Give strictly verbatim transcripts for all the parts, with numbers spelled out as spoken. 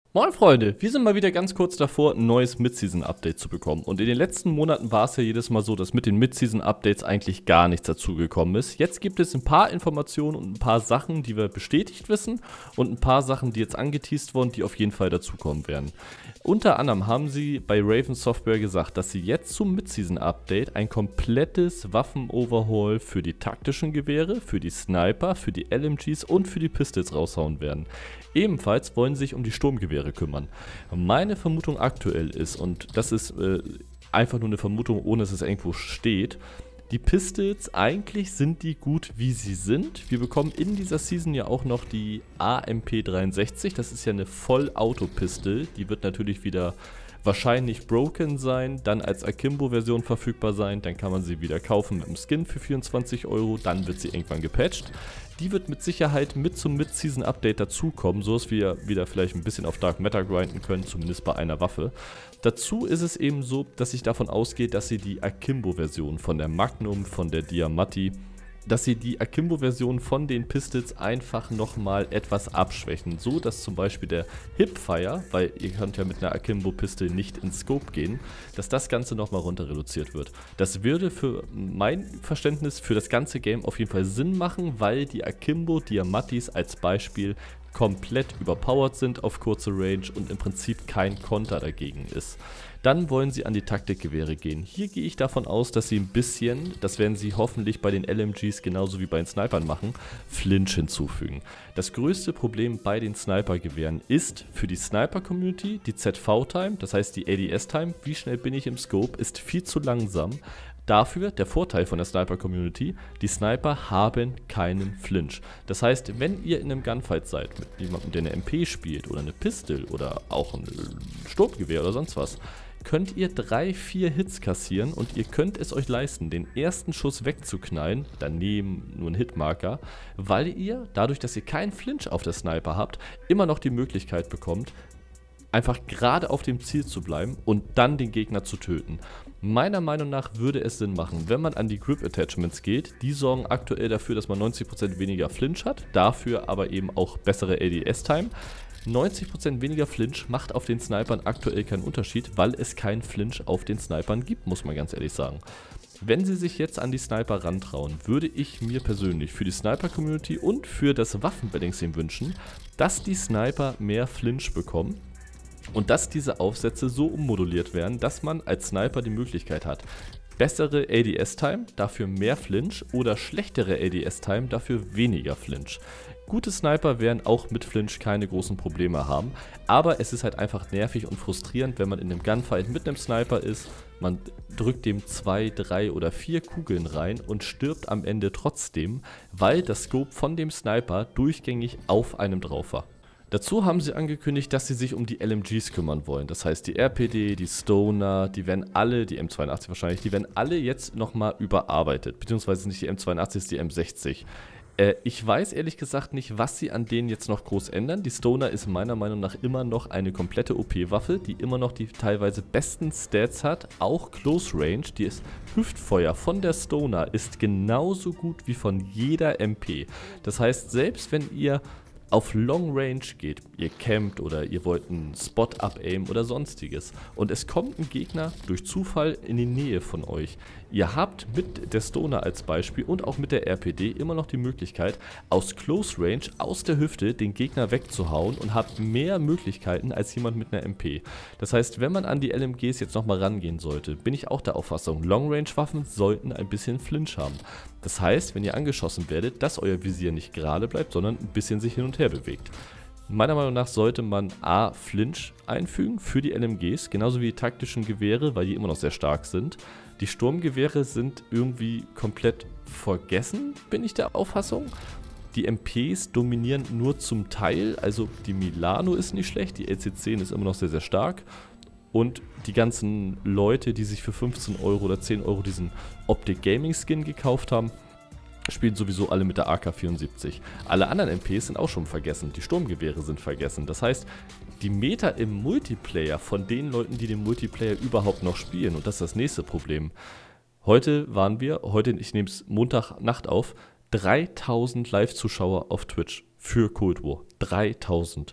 Moin Freunde, wir sind mal wieder ganz kurz davor, ein neues Mid-Season-Update zu bekommen. Und in den letzten Monaten war es ja jedes Mal so, dass mit den Mid-Season-Updates eigentlich gar nichts dazugekommen ist. Jetzt gibt es ein paar Informationen und ein paar Sachen, die wir bestätigt wissen und ein paar Sachen, die jetzt angeteased wurden, die auf jeden Fall dazukommen werden. Unter anderem haben sie bei Raven Software gesagt, dass sie jetzt zum Mid-Season-Update ein komplettes Waffen-Overhaul für die taktischen Gewehre, für die Sniper, für die L M Gs und für die Pistols raushauen werden. Ebenfalls wollen sie sich um die Sturmgewehre kümmern. Meine Vermutung aktuell ist, und das ist äh, einfach nur eine Vermutung, ohne dass es irgendwo steht, die Pistols, eigentlich sind die gut, wie sie sind. Wir bekommen in dieser Season ja auch noch die A M P dreiundsechzig. Das ist ja eine Vollauto-Pistol. Die wird natürlich wieder wahrscheinlich broken sein, dann als Akimbo-Version verfügbar sein. Dann kann man sie wieder kaufen mit einem Skin für vierundzwanzig Euro. Dann wird sie irgendwann gepatcht. Die wird mit Sicherheit mit zum Mid-Season-Update dazukommen, so dass wir wieder vielleicht ein bisschen auf Dark Matter grinden können, zumindest bei einer Waffe. Dazu ist es eben so, dass ich davon ausgehe, dass sie die Akimbo-Version von der Magnum, von der Diamatti, dass sie die Akimbo-Version von den Pistols einfach nochmal etwas abschwächen, so dass zum Beispiel der Hipfire, weil ihr könnt ja mit einer Akimbo-Pistol nicht ins Scope gehen, dass das Ganze nochmal runter reduziert wird. Das würde für mein Verständnis für das ganze Game auf jeden Fall Sinn machen, weil die Akimbo Diamattis als Beispiel komplett überpowered sind auf kurze Range und im Prinzip kein Konter dagegen ist. Dann wollen sie an die Taktikgewehre gehen. Hier gehe ich davon aus, dass sie ein bisschen, das werden sie hoffentlich bei den L M Gs genauso wie bei den Snipern machen, Flinch hinzufügen. Das größte Problem bei den Sniper-Gewehren ist für die Sniper-Community die Z V-Time, das heißt die A D S-Time, wie schnell bin ich im Scope, ist viel zu langsam. Dafür der Vorteil von der Sniper-Community, die Sniper haben keinen Flinch. Das heißt, wenn ihr in einem Gunfight seid mit jemandem, der eine M P spielt oder eine Pistol oder auch ein Sturmgewehr oder sonst was, könnt ihr drei, vier Hits kassieren und ihr könnt es euch leisten, den ersten Schuss wegzuknallen, daneben nur ein Hitmarker, weil ihr, dadurch, dass ihr keinen Flinch auf der Sniper habt, immer noch die Möglichkeit bekommt, einfach gerade auf dem Ziel zu bleiben und dann den Gegner zu töten. Meiner Meinung nach würde es Sinn machen, wenn man an die Grip Attachments geht. Die sorgen aktuell dafür, dass man neunzig Prozent weniger Flinch hat, dafür aber eben auch bessere A D S-Time. neunzig Prozent weniger Flinch macht auf den Snipern aktuell keinen Unterschied, weil es keinen Flinch auf den Snipern gibt, muss man ganz ehrlich sagen. Wenn sie sich jetzt an die Sniper rantrauen, würde ich mir persönlich für die Sniper-Community und für das Waffenbalancing wünschen, dass die Sniper mehr Flinch bekommen. Und dass diese Aufsätze so ummoduliert werden, dass man als Sniper die Möglichkeit hat, bessere A D S-Time, dafür mehr Flinch oder schlechtere A D S-Time, dafür weniger Flinch. Gute Sniper werden auch mit Flinch keine großen Probleme haben, aber es ist halt einfach nervig und frustrierend, wenn man in einem Gunfight mit einem Sniper ist, man drückt dem zwei, drei oder vier Kugeln rein und stirbt am Ende trotzdem, weil das Scope von dem Sniper durchgängig auf einem drauf war. Dazu haben sie angekündigt, dass sie sich um die L M Gs kümmern wollen. Das heißt, die R P D, die Stoner, die werden alle, die M zweiundachtzig wahrscheinlich, die werden alle jetzt nochmal überarbeitet. Beziehungsweise nicht die M zweiundachtzig, ist die M sechzig. Äh, ich weiß ehrlich gesagt nicht, was sie an denen jetzt noch groß ändern. Die Stoner ist meiner Meinung nach immer noch eine komplette O P-Waffe, die immer noch die teilweise besten Stats hat. Auch Close Range, die ist Hüftfeuer von der Stoner, ist genauso gut wie von jeder M P. Das heißt, selbst wenn ihr auf Long Range geht, ihr campt oder ihr wollt einen Spot abaimen oder sonstiges und es kommt ein Gegner durch Zufall in die Nähe von euch. Ihr habt mit der Stoner als Beispiel und auch mit der R P D immer noch die Möglichkeit, aus Close Range, aus der Hüfte den Gegner wegzuhauen und habt mehr Möglichkeiten als jemand mit einer M P. Das heißt, wenn man an die L M Gs jetzt nochmal rangehen sollte, bin ich auch der Auffassung, Long Range Waffen sollten ein bisschen Flinch haben. Das heißt, wenn ihr angeschossen werdet, dass euer Visier nicht gerade bleibt, sondern ein bisschen sich hin und her bewegt. Meiner Meinung nach sollte man A. Flinch einfügen für die L M Gs, genauso wie die taktischen Gewehre, weil die immer noch sehr stark sind. Die Sturmgewehre sind irgendwie komplett vergessen, bin ich der Auffassung. Die M Ps dominieren nur zum Teil, also die Milano ist nicht schlecht, die L C zehn ist immer noch sehr, sehr stark. Und die ganzen Leute, die sich für fünfzehn Euro oder zehn Euro diesen Optic Gaming Skin gekauft haben, spielen sowieso alle mit der A K vierundsiebzig. Alle anderen M Ps sind auch schon vergessen, die Sturmgewehre sind vergessen. Das heißt, die Meta im Multiplayer von den Leuten, die den Multiplayer überhaupt noch spielen, und das ist das nächste Problem. Heute waren wir, heute, ich nehme es Montagnacht auf, dreitausend Live-Zuschauer auf Twitch für Cold War. dreitausend.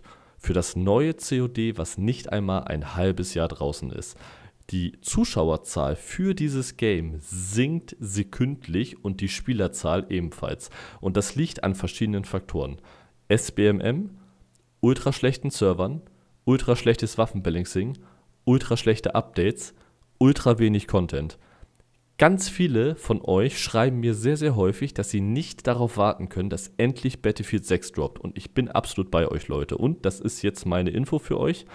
für das neue C O D, was nicht einmal ein halbes Jahr draußen ist. Die Zuschauerzahl für dieses Game sinkt sekündlich und die Spielerzahl ebenfalls. Und das liegt an verschiedenen Faktoren. S B M M, ultra schlechten Servern, ultra schlechtes Waffenbalancing, ultra schlechte Updates, ultra wenig Content. Ganz viele von euch schreiben mir sehr, sehr häufig, dass sie nicht darauf warten können, dass endlich Battlefield sechs droppt. Und ich bin absolut bei euch, Leute. Und das ist jetzt meine Info für euch.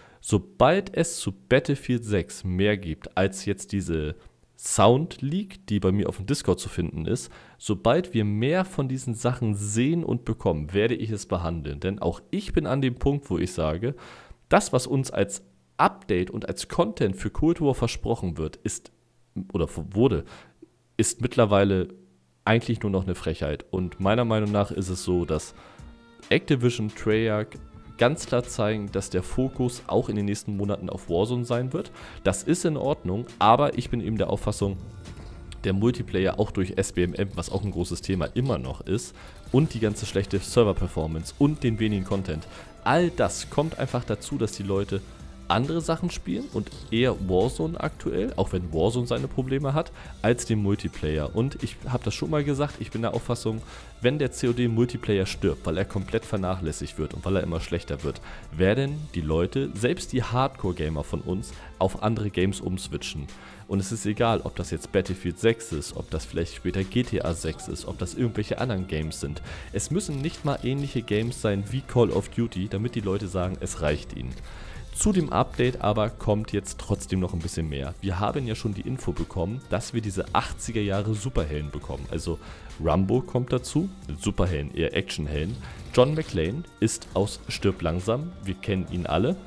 Sobald es zu Battlefield sechs mehr gibt als jetzt diese Sound Leak, die bei mir auf dem Discord zu finden ist, sobald wir mehr von diesen Sachen sehen und bekommen, werde ich es behandeln. Denn auch ich bin an dem Punkt, wo ich sage, das, was uns als Update und als Content für Cold War versprochen wird, ist oder wurde, ist mittlerweile eigentlich nur noch eine Frechheit. Und meiner Meinung nach ist es so, dass Activision, Treyarch ganz klar zeigen, dass der Fokus auch in den nächsten Monaten auf Warzone sein wird. Das ist in Ordnung, aber ich bin eben der Auffassung, der Multiplayer auch durch S B M M, was auch ein großes Thema immer noch ist, und die ganze schlechte Server-Performance und den wenigen Content, all das kommt einfach dazu, dass die Leute andere Sachen spielen und eher Warzone aktuell, auch wenn Warzone seine Probleme hat, als den Multiplayer. Und ich habe das schon mal gesagt, ich bin der Auffassung, wenn der C O D-Multiplayer stirbt, weil er komplett vernachlässigt wird und weil er immer schlechter wird, werden die Leute, selbst die Hardcore-Gamer von uns, auf andere Games umswitchen. Und es ist egal, ob das jetzt Battlefield sechs ist, ob das vielleicht später G T A sechs ist, ob das irgendwelche anderen Games sind. Es müssen nicht mal ähnliche Games sein wie Call of Duty, damit die Leute sagen, es reicht ihnen. Zu dem Update aber kommt jetzt trotzdem noch ein bisschen mehr. Wir haben ja schon die Info bekommen, dass wir diese achtziger Jahre Superhelden bekommen. Also Rambo kommt dazu, Superhelden, eher Actionhelden. John McClane ist aus Stirb langsam, wir kennen ihn alle.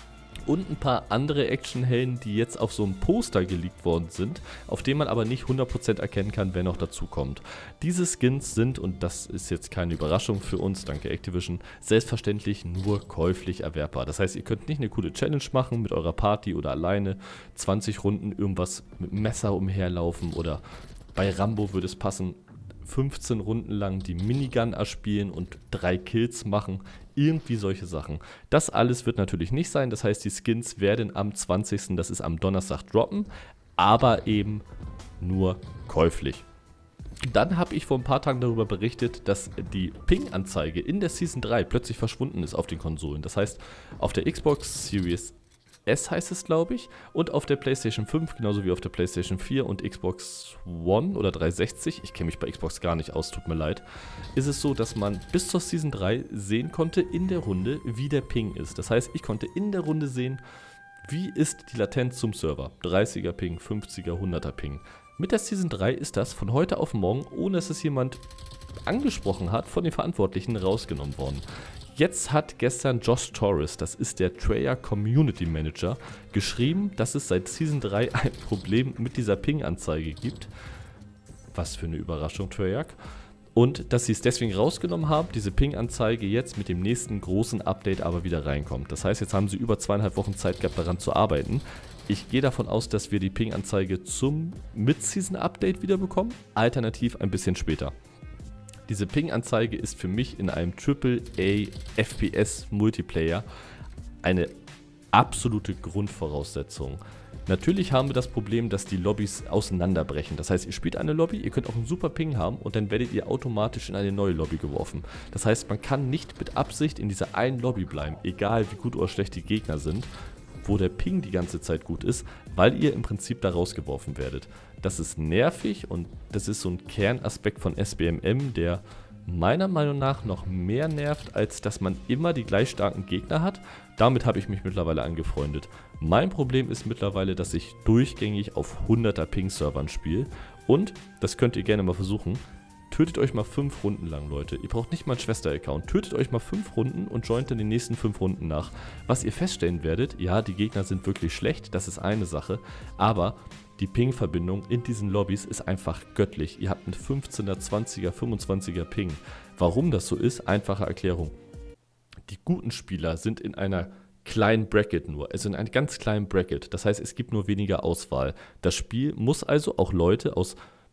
Und ein paar andere Actionhelden, die jetzt auf so einem Poster geleakt worden sind, auf dem man aber nicht hundert Prozent erkennen kann, wer noch dazu kommt. Diese Skins sind, und das ist jetzt keine Überraschung für uns, danke Activision, selbstverständlich nur käuflich erwerbbar. Das heißt, ihr könnt nicht eine coole Challenge machen mit eurer Party oder alleine, zwanzig Runden irgendwas mit dem Messer umherlaufen oder bei Rambo würde es passen, fünfzehn Runden lang die Minigun erspielen und drei Kills machen. Irgendwie solche Sachen. Das alles wird natürlich nicht sein. Das heißt, die Skins werden am zwanzigsten, das ist am Donnerstag, droppen, aber eben nur käuflich. Dann habe ich vor ein paar Tagen darüber berichtet, dass die Ping-Anzeige in der Season drei plötzlich verschwunden ist auf den Konsolen. Das heißt, auf der Xbox Series S heißt es, glaube ich, und auf der PlayStation fünf, genauso wie auf der PlayStation vier und Xbox One oder dreihundertsechzig, ich kenne mich bei Xbox gar nicht aus, tut mir leid, ist es so, dass man bis zur Season drei sehen konnte in der Runde, wie der Ping ist. Das heißt, ich konnte in der Runde sehen, wie ist die Latenz zum Server. dreißiger Ping, fünfziger, hunderter Ping. Mit der Season drei ist das von heute auf morgen, ohne dass es jemand angesprochen hat, von den Verantwortlichen rausgenommen worden. Jetzt hat gestern Josh Torres, das ist der Treyarch Community Manager, geschrieben, dass es seit Season drei ein Problem mit dieser Ping-Anzeige gibt. Was für eine Überraschung, Treyarch. Und dass sie es deswegen rausgenommen haben, diese Ping-Anzeige jetzt mit dem nächsten großen Update aber wieder reinkommt. Das heißt, jetzt haben sie über zweieinhalb Wochen Zeit gehabt, daran zu arbeiten. Ich gehe davon aus, dass wir die Ping-Anzeige zum Mid-Season-Update wieder bekommen, alternativ ein bisschen später. Diese Ping-Anzeige ist für mich in einem Triple A F P S Multiplayer eine absolute Grundvoraussetzung. Natürlich haben wir das Problem, dass die Lobbys auseinanderbrechen. Das heißt, ihr spielt eine Lobby, ihr könnt auch einen super Ping haben und dann werdet ihr automatisch in eine neue Lobby geworfen. Das heißt, man kann nicht mit Absicht in dieser einen Lobby bleiben, egal wie gut oder schlecht die Gegner sind, wo der Ping die ganze Zeit gut ist, weil ihr im Prinzip da rausgeworfen werdet. Das ist nervig und das ist so ein Kernaspekt von S B M M, der meiner Meinung nach noch mehr nervt, als dass man immer die gleich starken Gegner hat. Damit habe ich mich mittlerweile angefreundet. Mein Problem ist mittlerweile, dass ich durchgängig auf hunderter Ping-Servern spiele und, das könnt ihr gerne mal versuchen, tötet euch mal fünf Runden lang, Leute. Ihr braucht nicht mal einen Schwester-Account. Tötet euch mal fünf Runden und joint in den nächsten fünf Runden nach. Was ihr feststellen werdet, ja, die Gegner sind wirklich schlecht, das ist eine Sache, aber die Ping-Verbindung in diesen Lobbys ist einfach göttlich. Ihr habt einen fünfzehner, zwanziger, fünfundzwanziger Ping. Warum das so ist? Einfache Erklärung. Die guten Spieler sind in einer kleinen Bracket nur, also in einem ganz kleinen Bracket. Das heißt, es gibt nur weniger Auswahl. Das Spiel muss also auch Leute aus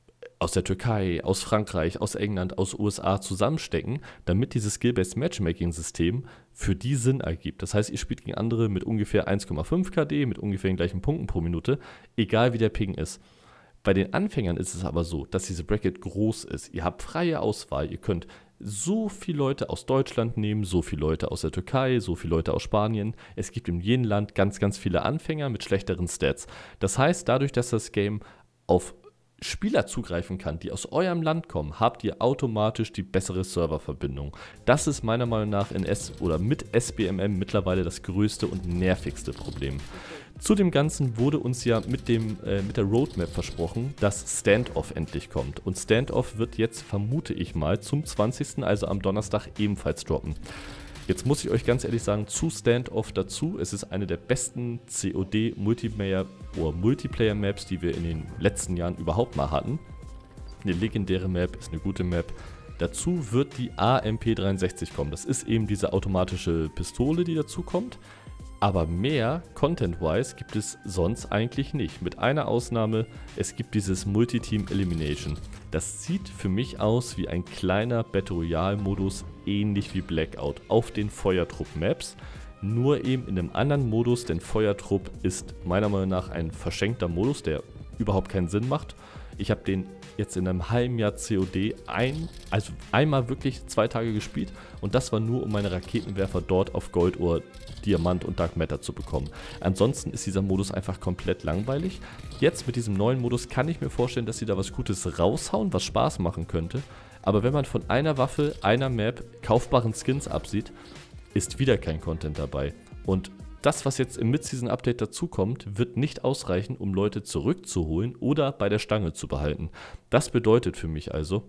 aus der Türkei, aus Frankreich, aus England, aus U S A zusammenstecken, damit dieses Skill-Based Matchmaking-System für die Sinn ergibt. Das heißt, ihr spielt gegen andere mit ungefähr eins Komma fünf K D, mit ungefähr den gleichen Punkten pro Minute, egal wie der Ping ist. Bei den Anfängern ist es aber so, dass diese Bracket groß ist. Ihr habt freie Auswahl. Ihr könnt so viele Leute aus Deutschland nehmen, so viele Leute aus der Türkei, so viele Leute aus Spanien. Es gibt in jedem Land ganz, ganz viele Anfänger mit schlechteren Stats. Das heißt, dadurch, dass das Game auf Spieler zugreifen kann, die aus eurem Land kommen, habt ihr automatisch die bessere Serververbindung. Das ist meiner Meinung nach in S oder mit S B M M mittlerweile das größte und nervigste Problem. Zu dem Ganzen wurde uns ja mit, dem, äh, mit der Roadmap versprochen, dass Standoff endlich kommt. Und Standoff wird jetzt, vermute ich mal, zum zwanzigsten, also am Donnerstag, ebenfalls droppen. Jetzt muss ich euch ganz ehrlich sagen, zu Standoff dazu, es ist eine der besten C O D-Multiplayer- oder Multiplayer-Maps, die wir in den letzten Jahren überhaupt mal hatten. Eine legendäre Map, ist eine gute Map. Dazu wird die A M P dreiundsechzig kommen. Das ist eben diese automatische Pistole, die dazu kommt. Aber mehr Content-wise gibt es sonst eigentlich nicht. Mit einer Ausnahme, es gibt dieses Multiteam Elimination. Das sieht für mich aus wie ein kleiner Battle Royale-Modus, ähnlich wie Blackout, auf den Feuertrupp-Maps. Nur eben in einem anderen Modus, denn Feuertrupp ist meiner Meinung nach ein verschenkter Modus, der überhaupt keinen Sinn macht. Ich habe den jetzt in einem halben Jahr C O D ein, also einmal wirklich zwei Tage gespielt und das war nur, um meine Raketenwerfer dort auf Gold oder Diamant und Dark Matter zu bekommen. Ansonsten ist dieser Modus einfach komplett langweilig. Jetzt mit diesem neuen Modus kann ich mir vorstellen, dass sie da was Gutes raushauen, was Spaß machen könnte. Aber wenn man von einer Waffe, einer Map, kaufbaren Skins absieht, ist wieder kein Content dabei. Und das, was jetzt im Mid-Season-Update dazukommt, wird nicht ausreichen, um Leute zurückzuholen oder bei der Stange zu behalten. Das bedeutet für mich also,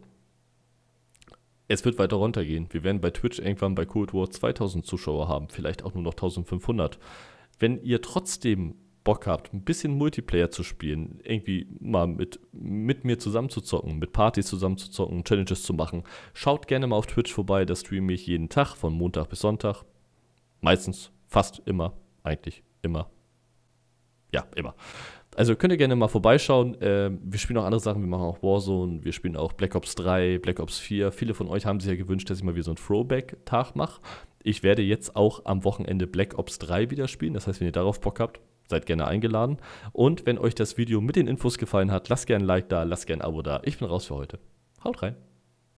es wird weiter runtergehen. Wir werden bei Twitch irgendwann bei Cold War zweitausend Zuschauer haben, vielleicht auch nur noch eintausendfünfhundert. Wenn ihr trotzdem Bock habt, ein bisschen Multiplayer zu spielen, irgendwie mal mit, mit mir zusammen zu zocken, mit Partys zusammen zu zocken, Challenges zu machen, schaut gerne mal auf Twitch vorbei, da streame ich jeden Tag von Montag bis Sonntag. Meistens, fast immer, eigentlich immer. Ja, immer. Also könnt ihr gerne mal vorbeischauen. Äh, wir spielen auch andere Sachen. Wir machen auch Warzone, wir spielen auch Black Ops drei, Black Ops vier. Viele von euch haben sich ja gewünscht, dass ich mal wieder so einen Throwback-Tag mache. Ich werde jetzt auch am Wochenende Black Ops drei wieder spielen. Das heißt, wenn ihr darauf Bock habt, seid gerne eingeladen. Und wenn euch das Video mit den Infos gefallen hat, lasst gerne ein Like da, lasst gerne ein Abo da. Ich bin raus für heute. Haut rein.